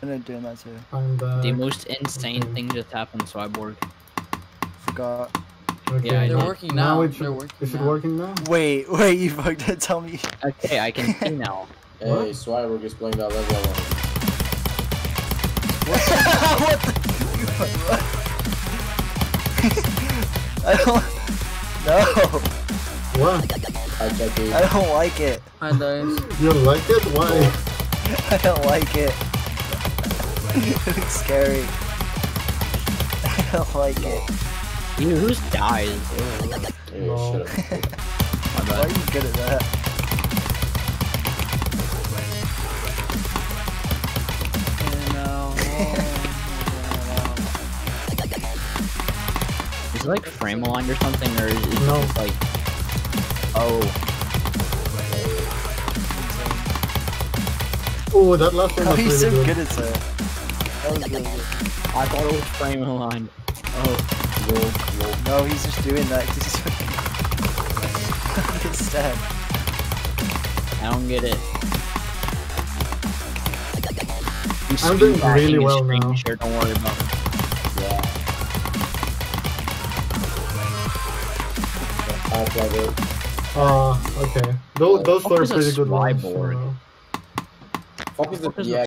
I'm doing that too. I'm back. The most insane thing just happened, Swiborg. Forgot. Okay, Yeah, They're working now. Is it working now? Wait, you fucked it. Tell me. Okay, I can see now. Hey, Swiborg is playing that level. What the? I don't. No. What? Hi, Jackie. I don't like it. Hi guys. You don't like it? Why? I don't like it. It looks scary. I don't like it. You whose dies? Hey, No. shut up. My Why are bad. you good at that? Is it like frame aligned or something, or is it No. just like? Oh, Oh, that last one Oh, was he's so really good good. at that. That was really good. I thought it was frame aligned. Oh, No, he's just doing that because he's fucking. Get stabbed. I don't get it. I'm doing really well now. Share, don't worry about it. Yeah. I play it. Okay. Those were is a pretty good ones. swiborg? So. Fuck is the yeah.